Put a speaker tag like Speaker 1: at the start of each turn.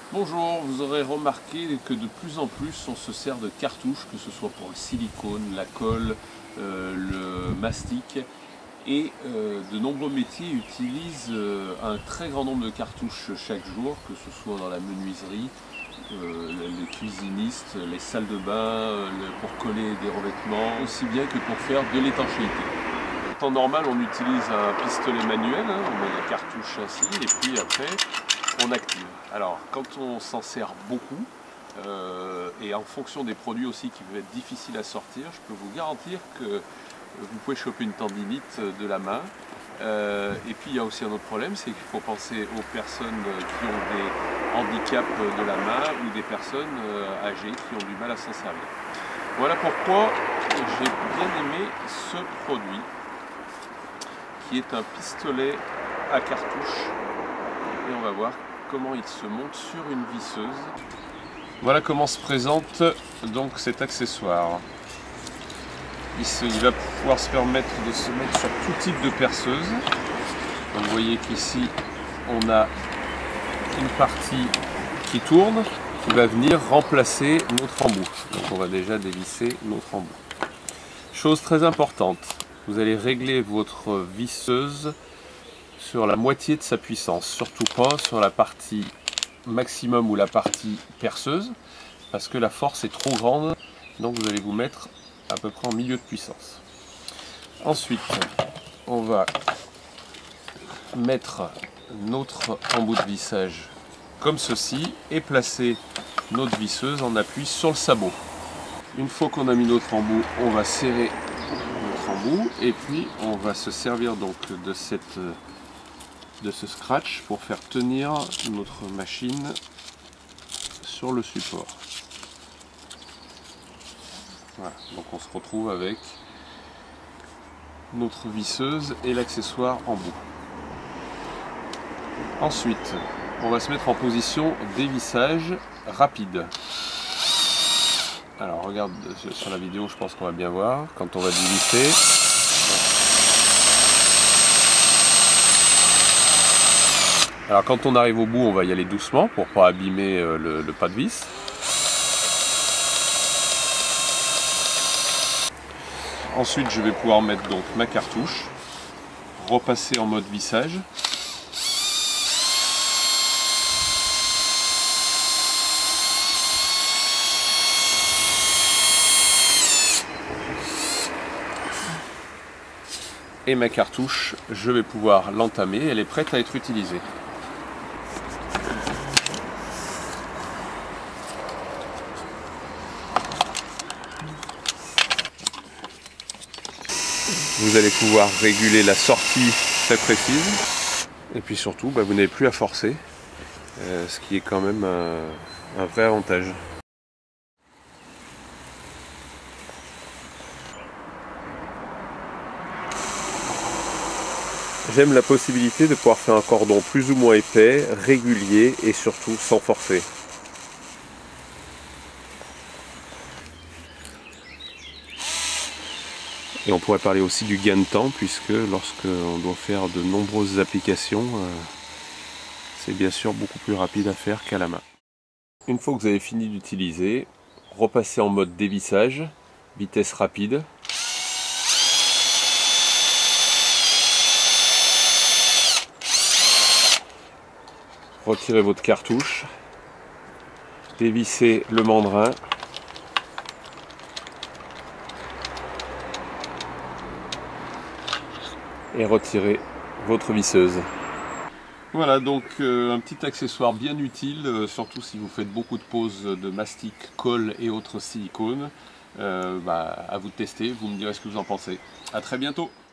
Speaker 1: Bonjour, vous aurez remarqué que de plus en plus on se sert de cartouches, que ce soit pour le silicone, la colle, le mastic, et de nombreux métiers utilisent un très grand nombre de cartouches chaque jour, que ce soit dans la menuiserie, les cuisinistes, les salles de bain, pour coller des revêtements, aussi bien que pour faire de l'étanchéité. En temps normal, on utilise un pistolet manuel, hein, on met la cartouche ainsi, et puis après on active. Alors quand on s'en sert beaucoup, et en fonction des produits aussi qui peuvent être difficiles à sortir, je peux vous garantir que vous pouvez choper une tendinite de la main. Et puis il y a aussi un autre problème, c'est qu'il faut penser aux personnes qui ont des handicaps de la main ou des personnes âgées qui ont du mal à s'en servir. Voilà pourquoi j'ai bien aimé ce produit, qui est un pistolet à cartouche. Et on va voir comment il se monte sur une visseuse. Voilà comment se présente donc cet accessoire. Il va pouvoir se permettre de se mettre sur tout type de perceuse. Donc vous voyez qu'ici on a une partie qui tourne, qui va venir remplacer notre embout. Donc on va déjà dévisser notre embout. Chose très importante, vous allez régler votre visseuse sur la moitié de sa puissance, surtout pas sur la partie maximum ou la partie perceuse, parce que la force est trop grande, donc vous allez vous mettre à peu près en milieu de puissance. Ensuite, on va mettre notre embout de vissage comme ceci et placer notre visseuse en appui sur le sabot. Une fois qu'on a mis notre embout, on va serrer notre embout et puis on va se servir donc de ce scratch pour faire tenir notre machine sur le support. Voilà, donc on se retrouve avec notre visseuse et l'accessoire embout. Ensuite, on va se mettre en position dévissage rapide. Alors regarde sur la vidéo, je pense qu'on va bien voir quand on va dévisser. Alors quand on arrive au bout, on va y aller doucement pour ne pas abîmer le pas de vis. Ensuite, je vais pouvoir mettre donc ma cartouche, repasser en mode vissage. Et ma cartouche, je vais pouvoir l'entamer, elle est prête à être utilisée. Vous allez pouvoir réguler la sortie très précise. Et puis surtout, vous n'avez plus à forcer, ce qui est quand même un vrai avantage. J'aime la possibilité de pouvoir faire un cordon plus ou moins épais, régulier et surtout sans forcer. Et on pourrait parler aussi du gain de temps, puisque lorsqu'on doit faire de nombreuses applications, c'est bien sûr beaucoup plus rapide à faire qu'à la main. Une fois que vous avez fini d'utiliser, repassez en mode dévissage, vitesse rapide. Retirez votre cartouche, dévissez le mandrin. Et retirez votre visseuse. Voilà donc un petit accessoire bien utile, surtout si vous faites beaucoup de poses de mastic, colle et autres silicones. À vous de tester, vous me direz ce que vous en pensez. A très bientôt.